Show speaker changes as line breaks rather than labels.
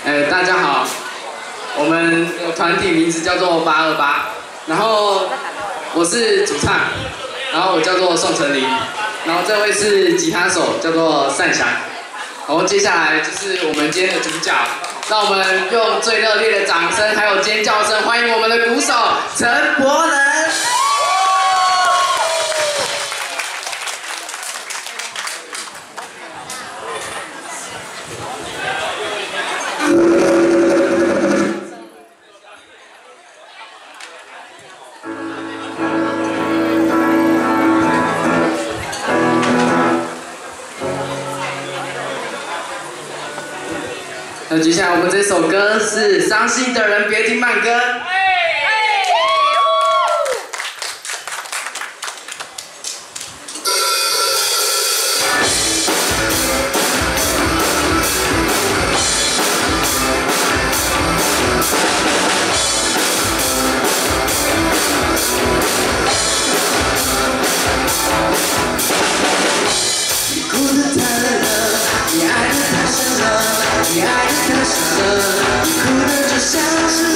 大家好，我们团体名字叫做828，然后我是主唱，然后我叫做宋成林，然后这位是吉他手叫做善祥，然后接下来就是我们今天的主角，让我们用最热烈的掌声还有尖叫声欢迎我们的鼓手陈柏能。 那接下来我们这首歌是《伤心的人别听慢歌》。你哭得太累了，你爱得太深了。 你爱得太深了，你哭的就像是。